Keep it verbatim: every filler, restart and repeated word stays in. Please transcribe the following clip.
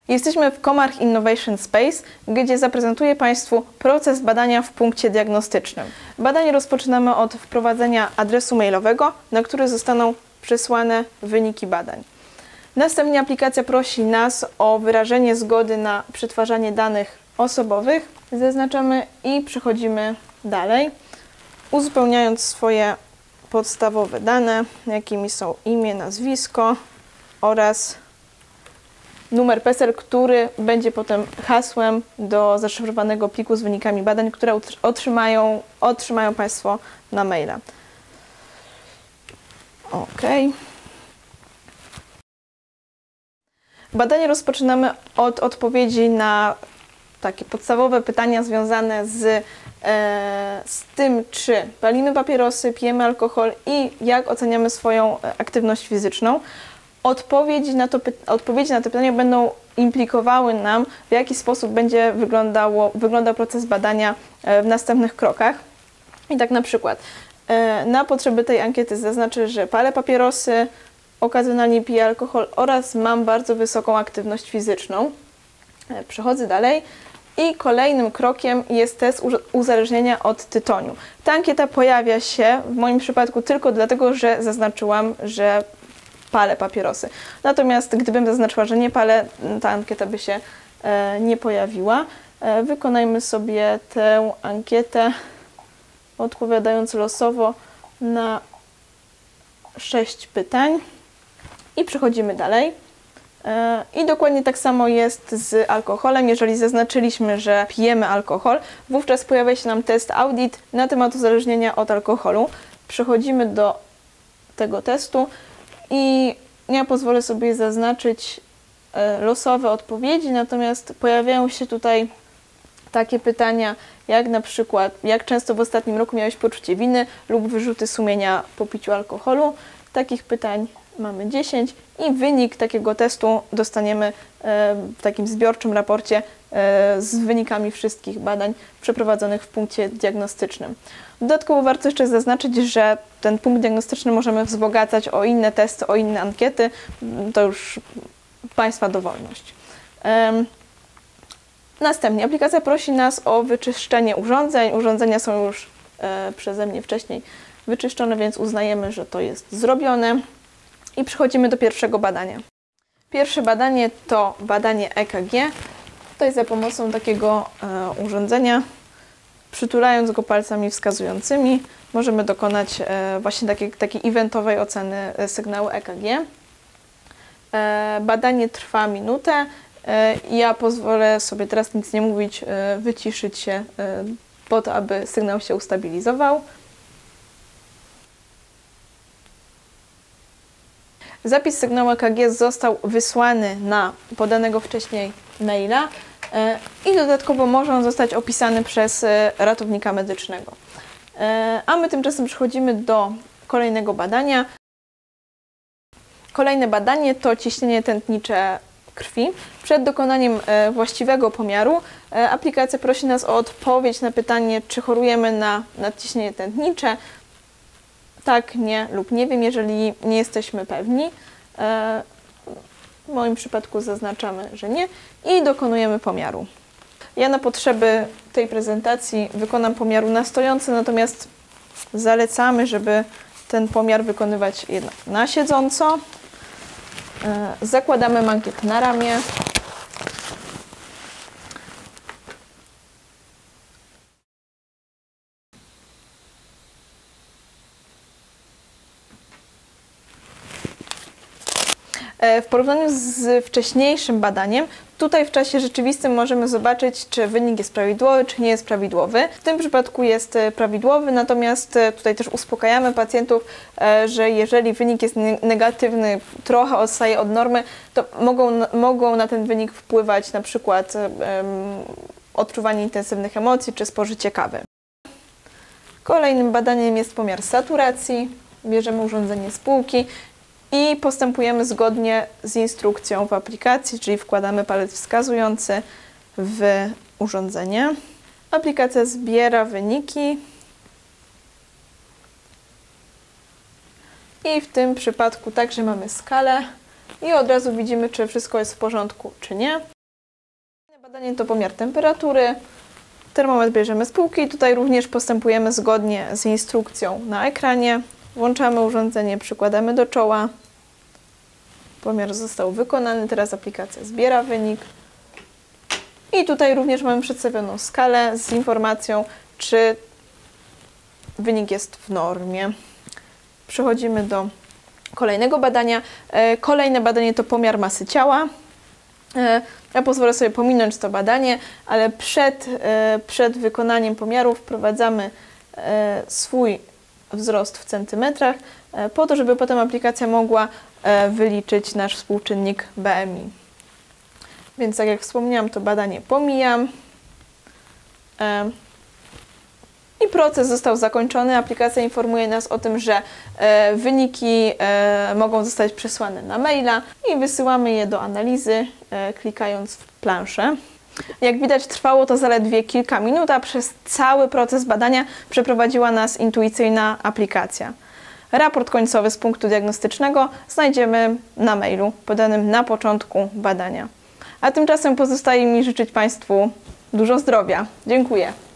Jesteśmy w Comarch Innovation Space, gdzie zaprezentuję Państwu proces badania w punkcie diagnostycznym. Badanie rozpoczynamy od wprowadzenia adresu mailowego, na który zostaną przesłane wyniki badań. Następnie aplikacja prosi nas o wyrażenie zgody na przetwarzanie danych osobowych. Zaznaczamy i przechodzimy dalej, uzupełniając swoje podstawowe dane, jakimi są imię, nazwisko oraz numer PESEL, który będzie potem hasłem do zaszyfrowanego pliku z wynikami badań, które otrzymają, otrzymają Państwo na maila. OK. Badanie rozpoczynamy od odpowiedzi na takie podstawowe pytania związane z, e, z tym, czy palimy papierosy, pijemy alkohol i jak oceniamy swoją aktywność fizyczną. Odpowiedzi na, to, odpowiedzi na te pytania będą implikowały nam, w jaki sposób będzie wyglądało, wyglądał proces badania w następnych krokach. I tak na przykład na potrzeby tej ankiety zaznaczę, że palę papierosy, okazjonalnie piję alkohol oraz mam bardzo wysoką aktywność fizyczną. Przechodzę dalej i kolejnym krokiem jest test uzależnienia od tytoniu. Ta ankieta pojawia się w moim przypadku tylko dlatego, że zaznaczyłam, że palę papierosy. Natomiast gdybym zaznaczyła, że nie palę, ta ankieta by się e, nie pojawiła. E, wykonajmy sobie tę ankietę, odpowiadając losowo na sześć pytań i przechodzimy dalej. E, I dokładnie tak samo jest z alkoholem. Jeżeli zaznaczyliśmy, że pijemy alkohol, wówczas pojawia się nam test audit na temat uzależnienia od alkoholu. Przechodzimy do tego testu. I ja pozwolę sobie zaznaczyć losowe odpowiedzi, natomiast pojawiają się tutaj takie pytania, jak na przykład, jak często w ostatnim roku miałeś poczucie winy lub wyrzuty sumienia po piciu alkoholu. Takich pytań mamy dziesięć i wynik takiego testu dostaniemy w takim zbiorczym raporcie z wynikami wszystkich badań przeprowadzonych w punkcie diagnostycznym. Dodatkowo warto jeszcze zaznaczyć, że ten punkt diagnostyczny możemy wzbogacać o inne testy, o inne ankiety. To już Państwa dowolność. Następnie aplikacja prosi nas o wyczyszczenie urządzeń. Urządzenia są już przeze mnie wcześniej wyczyszczone, więc uznajemy, że to jest zrobione. I przechodzimy do pierwszego badania. Pierwsze badanie to badanie E K G. Tutaj za pomocą takiego e, urządzenia, przytulając go palcami wskazującymi, możemy dokonać e, właśnie takiej, takiej eventowej oceny sygnału E K G. E, badanie trwa minutę. E, ja pozwolę sobie teraz nic nie mówić, e, wyciszyć się e, po to, aby sygnał się ustabilizował. Zapis sygnału E K G został wysłany na podanego wcześniej maila i dodatkowo może on zostać opisany przez ratownika medycznego. A my tymczasem przechodzimy do kolejnego badania. Kolejne badanie to ciśnienie tętnicze krwi. Przed dokonaniem właściwego pomiaru aplikacja prosi nas o odpowiedź na pytanie, czy chorujemy na nadciśnienie tętnicze. Tak, nie lub nie wiem, jeżeli nie jesteśmy pewni. W moim przypadku zaznaczamy, że nie i dokonujemy pomiaru. Ja na potrzeby tej prezentacji wykonam pomiaru na stojąco, natomiast zalecamy, żeby ten pomiar wykonywać jednak na siedząco. Zakładamy mankiet na ramię. W porównaniu z wcześniejszym badaniem, tutaj w czasie rzeczywistym możemy zobaczyć, czy wynik jest prawidłowy, czy nie jest prawidłowy. W tym przypadku jest prawidłowy, natomiast tutaj też uspokajamy pacjentów, że jeżeli wynik jest negatywny, trochę odstaje od normy, to mogą, mogą na ten wynik wpływać na przykład um, odczuwanie intensywnych emocji, czy spożycie kawy. Kolejnym badaniem jest pomiar saturacji. Bierzemy urządzenie z półki i postępujemy zgodnie z instrukcją w aplikacji, czyli wkładamy palec wskazujący w urządzenie. Aplikacja zbiera wyniki i w tym przypadku także mamy skalę i od razu widzimy, czy wszystko jest w porządku, czy nie. Badanie to pomiar temperatury. Termometr bierzemy z półki i tutaj również postępujemy zgodnie z instrukcją na ekranie. Włączamy urządzenie, przykładamy do czoła. Pomiar został wykonany, teraz aplikacja zbiera wynik. I tutaj również mamy przedstawioną skalę z informacją, czy wynik jest w normie. Przechodzimy do kolejnego badania. Kolejne badanie to pomiar masy ciała. Ja pozwolę sobie pominąć to badanie, ale przed, przed wykonaniem pomiaru wprowadzamy swój wzrost w centymetrach, po to, żeby potem aplikacja mogła wyliczyć nasz współczynnik B M I. Więc tak jak wspomniałam, to badanie pomijam. I proces został zakończony. Aplikacja informuje nas o tym, że e, wyniki e, mogą zostać przesłane na maila i wysyłamy je do analizy, e, klikając w planszę. Jak widać, trwało to zaledwie kilka minut, a przez cały proces badania przeprowadziła nas intuicyjna aplikacja. Raport końcowy z punktu diagnostycznego znajdziemy na mailu podanym na początku badania. A tymczasem pozostaje mi życzyć Państwu dużo zdrowia. Dziękuję.